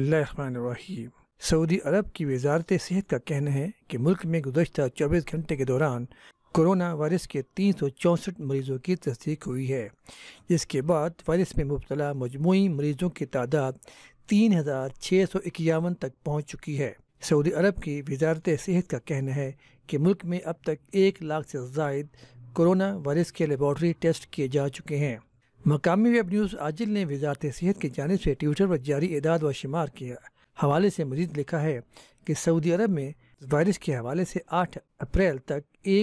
اللہ الرحمن الرحیم۔ سعودی عرب کی وزارت صحت کا کہنا ہے کہ ملک میں گزشتہ 24 گھنٹے کے دوران کورونا وائرس کے 364 مریضوں کی تصدیق ہوئی ہے، جس کے بعد وائرس میں مبتلا مجموعی مریضوں کی تعداد 3651 تک پہنچ چکی ہے۔ سعودی عرب کی وزارت صحت کا کہنا ہے کہ ملک میں اب تک 1 لاکھ سے زائد کورونا وائرس کے لیبارٹری ٹیسٹ کیے جا چکے ہیں۔ مقامی ویب نیوز آجل نے وزارت صحت کی جانب سے ٹویٹر پر جاری اعداد و شمار کے حوالے سے مزید لکھا ہے کہ سعودی عرب میں وائرس کے حوالے سے 8 اپریل تک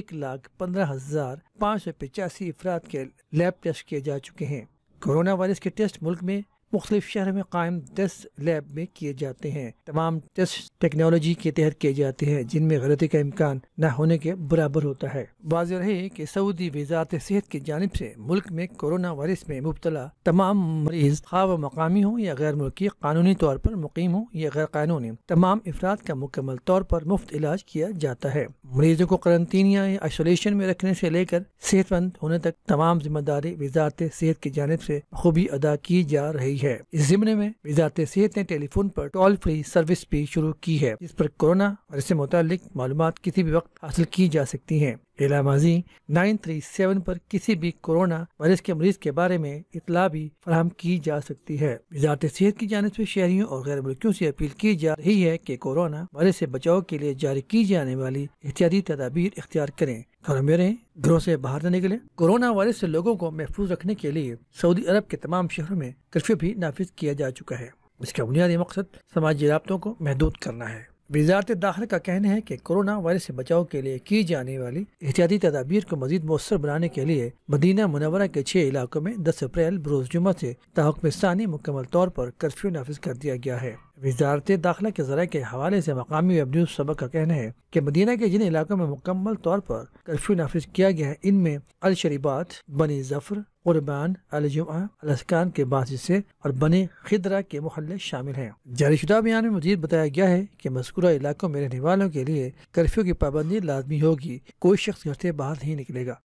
1,15,585 افراد کے لیب ٹیسٹ کیے جا چکے ہیں۔ کورونا وائرس کے ٹیسٹ ملک میں مختلف شہروں میں قائم 10 لیب میں کیے جاتے ہیں۔ تمام ٹیسٹ ٹیکنالوجی کے تحت کیے جاتے ہیں، جن میں غلطی کا امکان نہ ہونے کے برابر ہوتا ہے۔ واضح رہے کہ سعودی وزارت صحت کی جانب سے ملک میں کورونا وائرس میں مبتلا تمام مریض، خواہ وہ مقامی ہوں یا غیر ملکی، قانونی طور پر مقیم ہوں یا غیر قانونی، تمام افراد کا مکمل طور پر مفت علاج کیا جاتا ہے۔ مریضوں کو قرنطینہ یا آئسولیشن میں رکھنے سے لے کر صحت مند ہونے تک تمام ذمہ داری وزارت صحت کی جانب سے بخوبی ادا کی جا رہی ہے۔ اس ضمن میں وزارت صحت نے ٹیلی فون پر ٹول فری سروس بھی شروع کی ہے، جس پر کورونا وائرس سے متعلق معلومات کسی بھی وقت حاصل کی جا سکتی ہیں۔ اعلیٰ ماضی 937 پر کسی بھی کورونا وائرس کے مریض کے بارے میں اطلاع بھی فراہم کی جا سکتی ہے۔ وزارت صحت کی جانب سے شہریوں اور غیر ملکیوں سے اپیل کی جا رہی ہے کہ کورونا وائرس سے بچاؤ کے لیے جاری کی جانے والی احتیاطی تدابیر اختیار کریں، گھروں میں رہیں، گھروں سے باہر نہ نکلیں۔ کورونا وائرس سے لوگوں کو محفوظ رکھنے کے لیے سعودی عرب کے تمام شہروں میں کرفیو بھی نافذ کیا جا چکا ہے۔ اس کا بنیادی مقصد سماجی رابطوں کو محدود کرنا ہے۔ وزارت داخلہ کا کہنا ہے کہ کورونا وائرس سے بچاؤ کے لیے کی جانے والی احتیاطی تدابیر کو مزید مؤثر بنانے کے لیے مدینہ منورہ کے 6 علاقوں میں 10 اپریل بروز جمعہ سے تا حکم ثانی مکمل طور پر کرفیو نافذ کر دیا گیا ہے۔ وزارت داخلہ کے ذرائع کے حوالے سے مقامی ویب نیوز سبق کا کہنا ہے کہ مدینہ کے جن علاقوں میں مکمل طور پر کرفیو نافذ کیا گیا ہے، ان میں الشریبات، بنی ظفر، قربان، الجمعہ، الاسکان کے بعض حصے اور بنی خدرہ کے محلے شامل ہیں۔ جاری شدہ بیان میں مزید بتایا گیا ہے کہ مذکورہ علاقوں میں رہنے والوں کے لیے کرفیو کی پابندی لازمی ہوگی، کوئی شخص گھر سے باہر نہیں نکلے گا۔